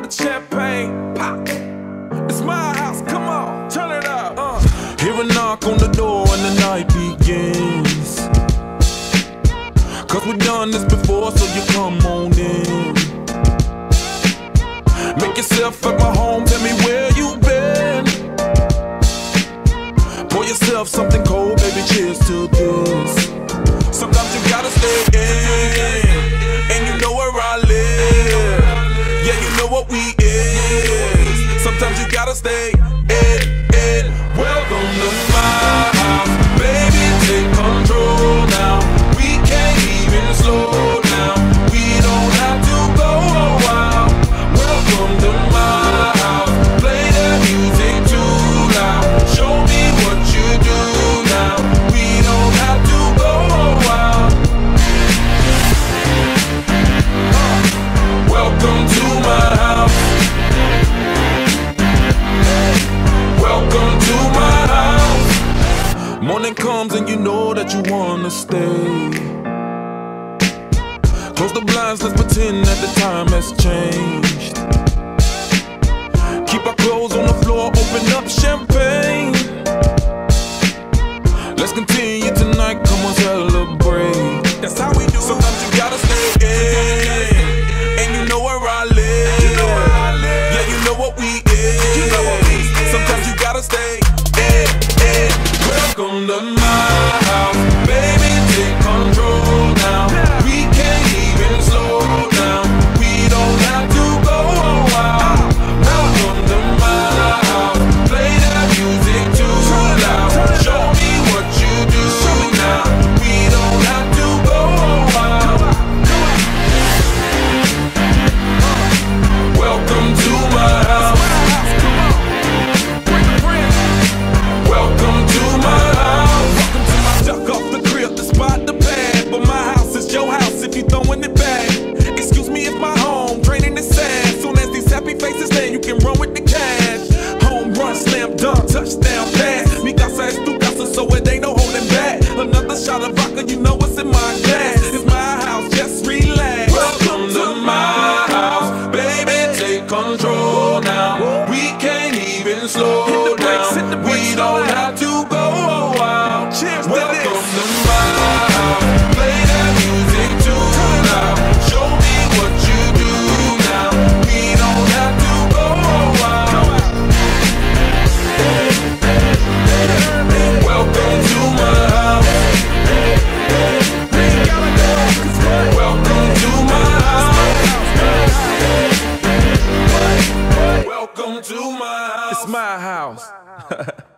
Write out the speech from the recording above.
the champagne, pop. It's my house, come on, turn it up. Hear a knock on the door and the night begins. Cause we've done this before, so you come on in. Make yourself at my home, tell me where you been. Pour yourself something cold, baby, cheers to this. Sometimes you gotta stay in, and you know where I live. Yeah, you know what we is. Sometimes you gotta stay in. Welcome to my house, baby, take control now. We can't even slow down. We don't have to go a while. Welcome to my house, play that music too loud. Show me what you do now. We don't have to go a while. Welcome to my house. Welcome to my house. Morning comes and you know that you wanna stay. Close the blinds, let's pretend that the time has changed. Keep our clothes on the floor, open up champagne. Let's continue tonight, come on, celebrate. That's how we do. Sometimes you gotta stay in, and you know where I live. Yeah, you know what we is. Sometimes you gotta stay in. Welcome to my house, baby, take control now. We can't even slow down. We don't have to go a while. Welcome to my house, play that music too loud. Show me what you do now. We don't have to go a while. Welcome to my house. Welcome to my house. Welcome to my duck off the crib, the spot, the pad. But my house is your house if you throwing it back. Excuse me if my home draining is sad. Soon as these happy faces land, you can run with the cash. Home run, slam dunk, touchdown pass. Mi casa es tu casa, so it ain't no holding back. Another shot of vodka, you know what's in my glass. It's my house, just relax. Welcome to my house, baby, take control now. We can't even slow down. We don't have to go a while. Cheers. Welcome to my house, play that music too loud. Show me what you do now. We don't have to go a while. Welcome to my house. Welcome to my house. Welcome to my house. It's my house.